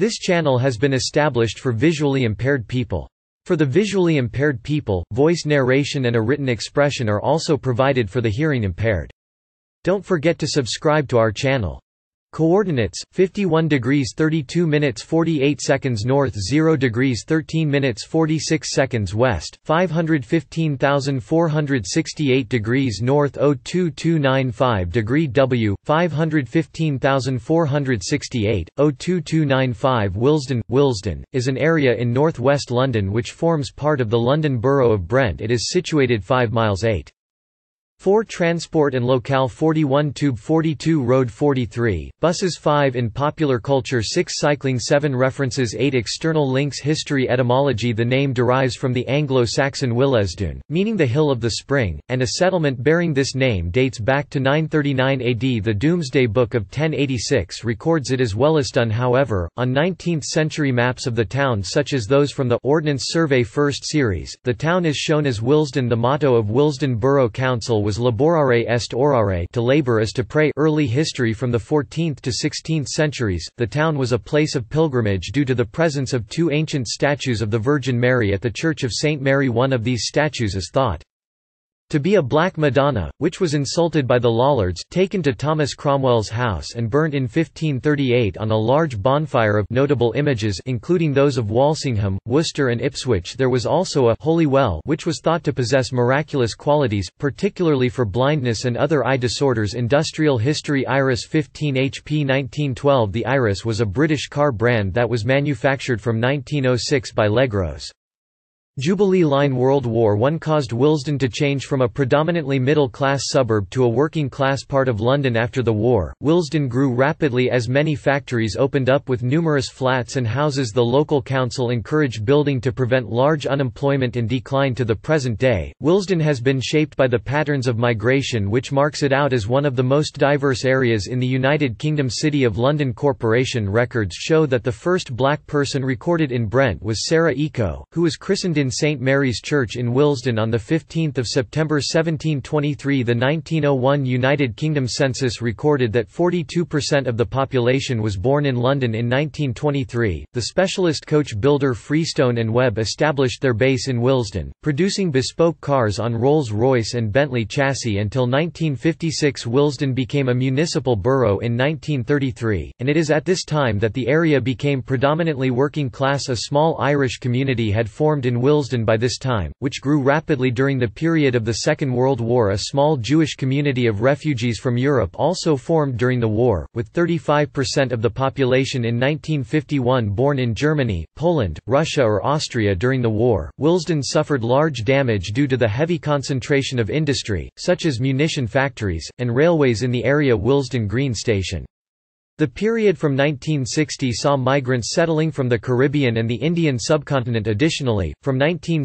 This channel has been established for visually impaired people. For the visually impaired people, voice narration and a written expression are also provided for the hearing impaired. Don't forget to subscribe to our channel. Coordinates: 51 degrees 32 minutes 48 seconds north, 0 degrees 13 minutes 46 seconds west, 515,468 degrees north, 02295 degree W, 515,468, 02295 Willesden. Willesden is an area in northwest London which forms part of the London Borough of Brent. It is situated 5 miles 8. 4 Transport and Locale 41 Tube 42 Road 43, Buses 5 In popular culture 6 Cycling 7 References 8 External links History Etymology The name derives from the Anglo-Saxon Willesdun, meaning the Hill of the Spring, and a settlement bearing this name dates back to 939 AD. The Domesday Book of 1086 records it as Wellesdun. However, on 19th-century maps of the town such as those from the Ordnance Survey 1st Series, the town is shown as Willesden. The motto of Willesden Borough Council was Laborare est orare, to labor is to pray. Early history from the 14th to 16th centuries, the town was a place of pilgrimage due to the presence of 2 ancient statues of the Virgin Mary at the Church of St. Mary. One of these statues is thought to be a Black Madonna, which was insulted by the Lollards, taken to Thomas Cromwell's house and burnt in 1538 on a large bonfire of notable images including those of Walsingham, Worcester and Ipswich. There was also a holy well which was thought to possess miraculous qualities, particularly for blindness and other eye disorders. Industrial history Iris 15 HP 1912 The Iris was a British car brand that was manufactured from 1906 by Legros. Jubilee Line World War I caused Willesden to change from a predominantly middle-class suburb to a working-class part of London. After the war, Willesden grew rapidly as many factories opened up with numerous flats and houses. The local council encouraged building to prevent large unemployment and decline. To the present day, Willesden has been shaped by the patterns of migration which marks it out as one of the most diverse areas in the United Kingdom. City of London Corporation records show that the first black person recorded in Brent was Sarah Eco, who was christened in St. Mary's Church in Willesden on 15 September 1723. The 1901 United Kingdom census recorded that 42% of the population was born in London. In 1923, the specialist coach builder Freestone and Webb established their base in Willesden, producing bespoke cars on Rolls-Royce and Bentley chassis. Until 1956, Willesden became a municipal borough in 1933, and it is at this time that the area became predominantly working class. A small Irish community had formed in Willesden by this time, which grew rapidly during the period of the Second World War. A small Jewish community of refugees from Europe also formed during the war, with 35% of the population in 1951 born in Germany, Poland, Russia or Austria. During the war, Willesden suffered large damage due to the heavy concentration of industry, such as munition factories, and railways in the area. Willesden Green Station. The period from 1960 saw migrants settling from the Caribbean and the Indian subcontinent. Additionally, from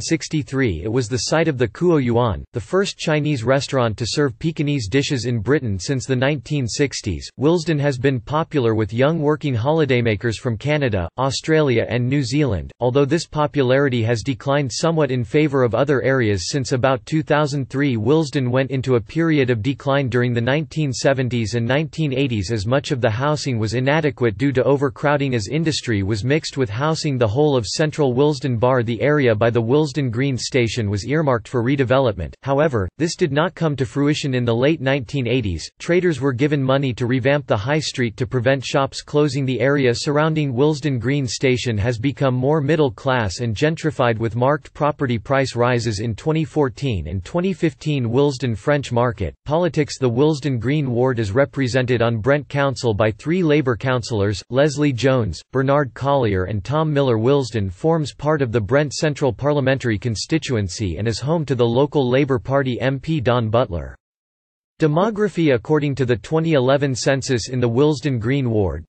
1963 it was the site of the Kuo Yuan, the first Chinese restaurant to serve Pekingese dishes in Britain since the 1960s. Willesden has been popular with young working holidaymakers from Canada, Australia and New Zealand, although this popularity has declined somewhat in favour of other areas since about 2003. Willesden went into a period of decline during the 1970s and 1980s as much of the housing was inadequate due to overcrowding as industry was mixed with housing. The whole of central Willesden bar the area by the Willesden Green Station was earmarked for redevelopment. However, this did not come to fruition. In the late 1980s, traders were given money to revamp the high street to prevent shops closing. The area surrounding Willesden Green Station has become more middle class and gentrified with marked property price rises in 2014 and 2015. Willesden French Market. Politics. The Willesden Green Ward is represented on Brent Council by 3 Labour councillors, Leslie Jones, Bernard Collier and Tom Miller. Willesden forms part of the Brent Central Parliamentary constituency and is home to the local Labour Party MP Don Butler. Demography. According to the 2011 census in the Willesden Green Ward,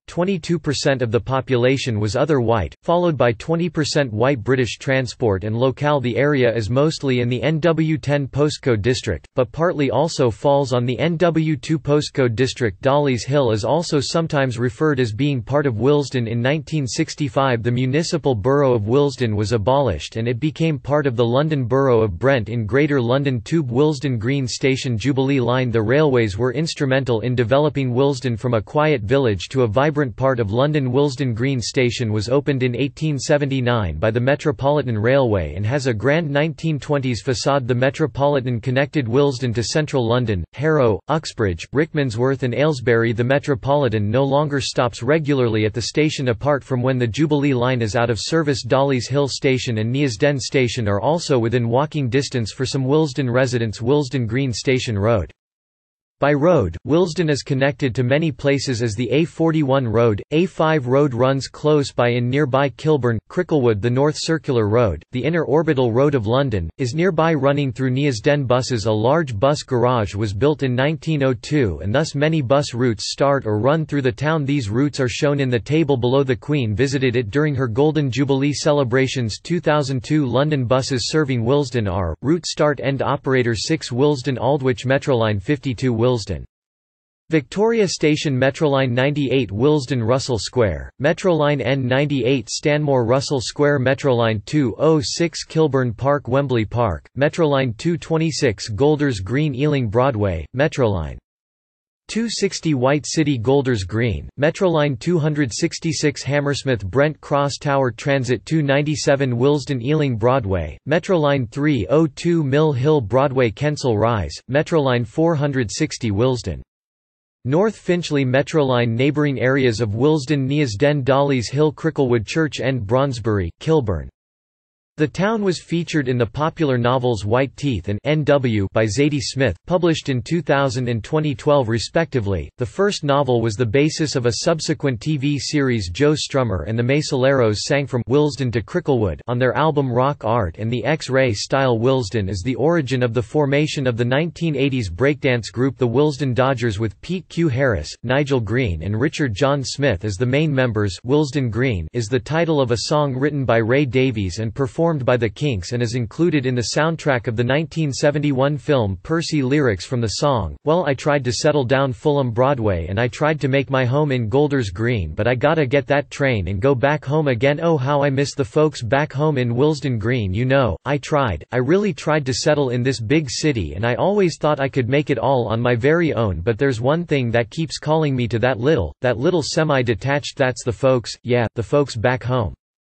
22% of the population was other white, followed by 20% white. British Transport and Locale. The area is mostly in the NW10 postcode district, but partly also falls on the NW2 postcode district. Dolly's Hill is also sometimes referred as being part of Willesden. In 1965 the municipal borough of Willesden was abolished and it became part of the London Borough of Brent in Greater London. Tube. Willesden Green Station. Jubilee Line. the railways were instrumental in developing Willesden from a quiet village to a vibrant part of London. Willesden Green Station was opened in 1879 by the Metropolitan Railway and has a grand 1920s facade. The Metropolitan connected Willesden to central London, Harrow, Uxbridge, Rickmansworth and Aylesbury. The Metropolitan no longer stops regularly at the station apart from when the Jubilee line is out of service. Dolly's Hill Station and Neasden Station are also within walking distance for some Willesden residents. Willesden Green Station Road. By road, Willesden is connected to many places as the A41 road. A5 road runs close by in nearby Kilburn. Cricklewood. The North Circular Road, the inner orbital road of London, is nearby, running through Neasden. Buses. A large bus garage was built in 1902 and thus many bus routes start or run through the town. These routes are shown in the table below. The Queen visited it during her Golden Jubilee celebrations. 2002 London buses serving Willesden are: route start end operator 6 Willesden Aldwych, Metroline 52 Willesden Victoria Station, Metroline 98 Willesden Russell Square, Metroline N98 Stanmore Russell Square, Metroline 206 Kilburn Park Wembley Park, Metroline 226 Golders Green Ealing Broadway, Metroline 260 White City Golders Green, Metroline 266 Hammersmith Brent Cross Tower Transit 297 Willesden Ealing Broadway, Metroline 302 Mill Hill Broadway Kensal Rise, Metroline 460 Willesden North Finchley. Metroline neighbouring areas of Willesden, Neasden, Dolly's Hill, Cricklewood, Church End, Brondesbury, Kilburn. The town was featured in the popular novels White Teeth and N.W. by Zadie Smith, published in 2000 and 2012 respectively. The first novel was the basis of a subsequent TV series. Joe Strummer and the Mescaleros sang from Willesden to Cricklewood on their album Rock Art and the X-Ray Style. Willesden is the origin of the formation of the 1980s breakdance group the Willesden Dodgers, with Pete Q. Harris, Nigel Green and Richard John Smith as the main members. Willesden Green is the title of a song written by Ray Davies and performed by the Kinks and is included in the soundtrack of the 1971 film Percy. Lyrics from the song: "Well, I tried to settle down Fulham Broadway and I tried to make my home in Golders Green, but I gotta get that train and go back home again. Oh, how I miss the folks back home in Willesden Green. You know, I really tried to settle in this big city and I always thought I could make it all on my very own, but there's one thing that keeps calling me to that little semi-detached, that's the folks, yeah, the folks back home."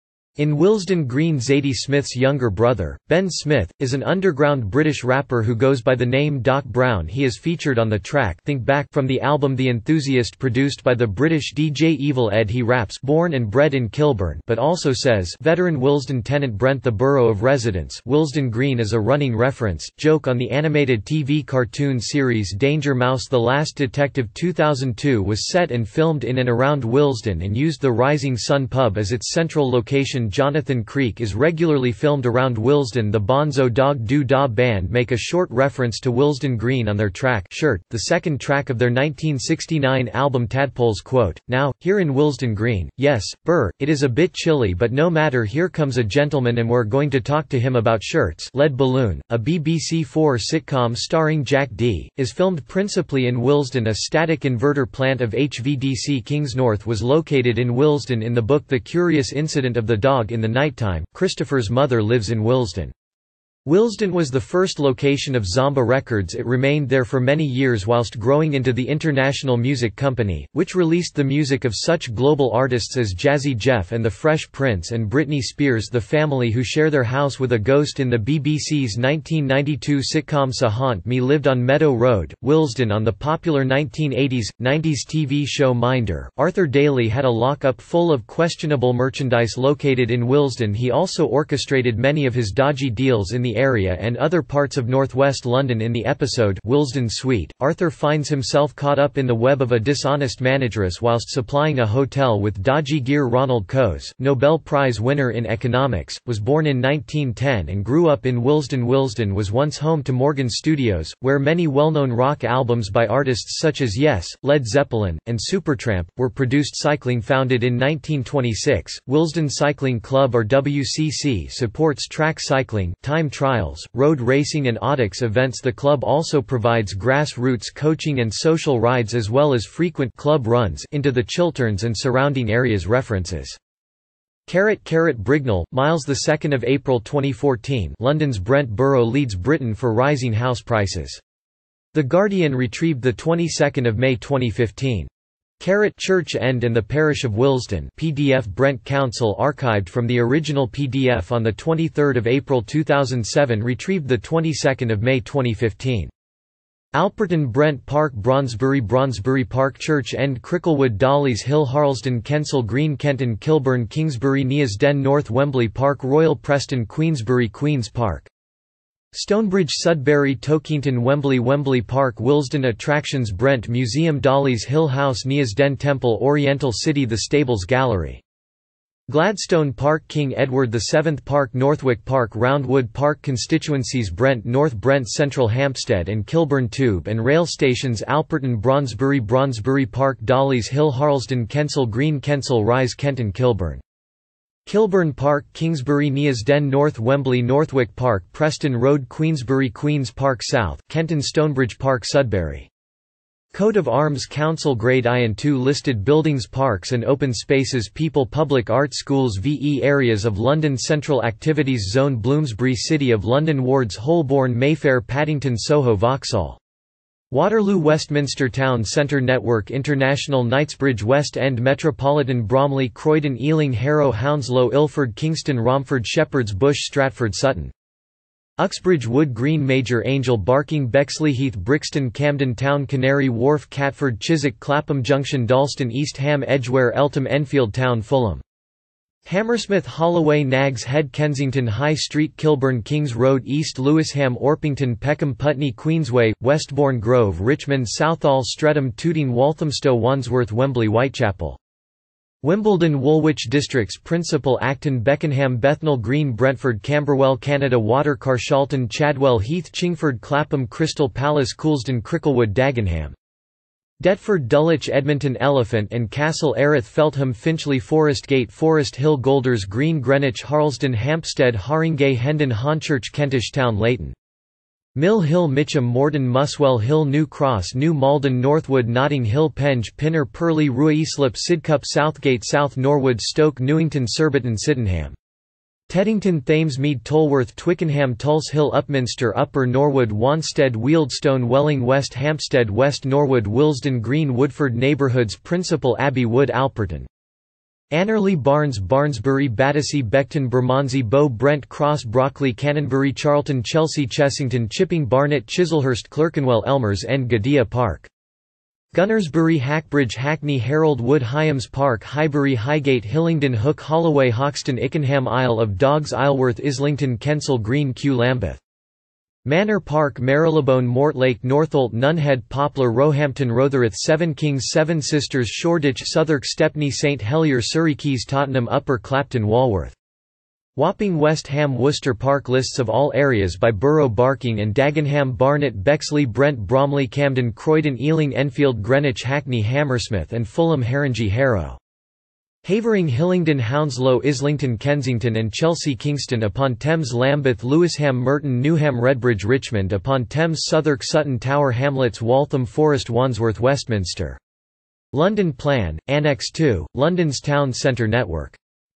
In Willesden Green, Zadie Smith's younger brother, Ben Smith, is an underground British rapper who goes by the name Doc Brown. He is featured on the track Think Back from the album The Enthusiast, produced by the British DJ Evil Ed. He raps born and bred in Kilburn, but also says veteran Willesden tenant Brent the borough of residence. Willesden Green is a running reference, joke on the animated TV cartoon series Danger Mouse. The Last Detective 2002 was set and filmed in and around Willesden and used the Rising Sun pub as its central location. Jonathan Creek is regularly filmed around Willesden. The Bonzo Dog Doo Dah Band make a short reference to Willesden Green on their track Shirt, the second track of their 1969 album Tadpoles. Quote, "Now, here in Willesden Green, yes, it is a bit chilly, but no matter, here comes a gentleman and we're going to talk to him about shirts." Lead Balloon, a BBC4 sitcom starring Jack Dee, is filmed principally in Willesden. A static inverter plant of HVDC Kingsnorth was located in Willesden. In the book The Curious Incident of the Dog in the Nighttime, Christopher's mother lives in Willesden. Willesden was the first location of Zomba Records. It remained there for many years whilst growing into the International Music Company, which released the music of such global artists as Jazzy Jeff and the Fresh Prince and Britney Spears. The family who share their house with a ghost in the BBC's 1992 sitcom Sa Haunt Me lived on Meadow Road, Willesden. On the popular 1980s-90s TV show Minder, Arthur Daly had a lock-up full of questionable merchandise located in Willesden. He also orchestrated many of his dodgy deals in the area and other parts of northwest London. In the episode Willesden Suite, Arthur finds himself caught up in the web of a dishonest manageress whilst supplying a hotel with dodgy gear. Ronald Coase, Nobel Prize winner in economics, was born in 1910 and grew up in Willesden. Willesden was once home to Morgan Studios, where many well-known rock albums by artists such as Yes, Led Zeppelin, and Supertramp were produced. Cycling, founded in 1926, Willesden Cycling Club or WCC supports track cycling, time trials, road racing and Audix events. The club also provides grassroots coaching and social rides as well as frequent club runs into the Chilterns and surrounding areas. References. Brignall, Miles. 2 April 2014. London's Brent Borough leads Britain for rising house prices. The Guardian retrieved the 22nd of May 2015. Church End and the Parish of Willesden PDF Brent Council archived from the original PDF on 23 April 2007 retrieved the 22nd of May 2015. Alperton Brent Park Brondesbury Park Church End Cricklewood Dollies Hill Harlesden Kensal Green Kenton Kilburn Kingsbury Neasden North Wembley Park Royal Preston Queensbury Queen's Park Stonebridge Sudbury Tokenton Wembley Park Willesden Attractions Brent Museum Dollies Hill House Neasden Temple Oriental City The Stables Gallery Gladstone Park King Edward VII Park Northwick Park Roundwood Park Constituencies Brent North Brent Central Hampstead and Kilburn Tube and Rail Stations Alperton Brondesbury Park Dollies Hill Harlesden Kensal Green Kensal Rise Kenton Kilburn Kilburn Park Kingsbury Neasden North Wembley Northwick Park Preston Road Queensbury Queen's Park South Kenton Stonebridge Park Sudbury Coat of Arms Council Grade I and II listed buildings parks and open spaces People Public Art Schools VE Areas of London Central Activities Zone Bloomsbury City of London Wards Holborn Mayfair Paddington Soho Vauxhall Waterloo Westminster Town Centre Network International Knightsbridge West End Metropolitan Bromley Croydon Ealing Harrow Hounslow Ilford Kingston Romford Shepherd's Bush Stratford Sutton Uxbridge Wood Green Major Angel Barking Bexleyheath Brixton Camden Town Canary Wharf Catford Chiswick Clapham Junction Dalston East Ham Edgware Eltham Enfield Town Fulham Hammersmith Holloway Nags Head Kensington High Street Kilburn Kings Road East Lewisham Orpington Peckham Putney Queensway, Westbourne Grove Richmond Southall Streatham Tooting Walthamstow Wandsworth Wembley Whitechapel Wimbledon Woolwich Districts Principal Acton Beckenham Bethnal Green Brentford Camberwell Canada Water Carshalton Chadwell Heath Chingford Clapham Crystal Palace Coulsdon Cricklewood Dagenham Deptford Dulwich Edmonton Elephant and Castle Erith Feltham Finchley Forest Gate Forest Hill Golders Green Greenwich Harlesden Hampstead Haringey Hendon Honchurch Kentish Town Leighton Mill Hill Mitcham Morden Muswell Hill New Cross New Malden Northwood Notting Hill Penge Pinner Purley Ruislip Sidcup Southgate South Norwood Stoke Newington Surbiton Sydenham Teddington Thamesmead Tolworth Twickenham Tulse Hill Upminster Upper Norwood Wanstead Wealdstone Welling West Hampstead West Norwood Willesden Green Woodford Neighbourhoods Principal Abbey Wood Alperton Annerley Barnes Barnesbury Battersea Beckton Bermondsey Bow Brent Cross Brockley Canonbury Charlton Chelsea Chessington Chipping Barnet Chislehurst Clerkenwell Elmers End Gadea Park Gunnersbury Hackbridge Hackney Harold Wood Hyams Park Highbury Highgate Hillingdon Hook Holloway Hoxton Ickenham Isle of Dogs Isleworth Islington Kensal Green Kew Lambeth Manor Park Marylebone Mortlake Northolt Nunhead Poplar Roehampton Rotherhithe Seven Kings Seven Sisters Shoreditch Southwark Stepney St Helier Surrey Quays Tottenham Upper Clapton Walworth Wapping West Ham Worcester Park Lists of all areas by borough Barking and Dagenham Barnet Bexley Brent Bromley Camden Croydon Ealing Enfield Greenwich Hackney Hammersmith and Fulham Haringey Harrow Havering Hillingdon Hounslow Islington Kensington and Chelsea Kingston upon Thames Lambeth Lewisham Merton Newham Redbridge Richmond upon Thames Southwark Sutton Tower Hamlets Waltham Forest Wandsworth Westminster London Plan, Annex II, London's Town Centre Network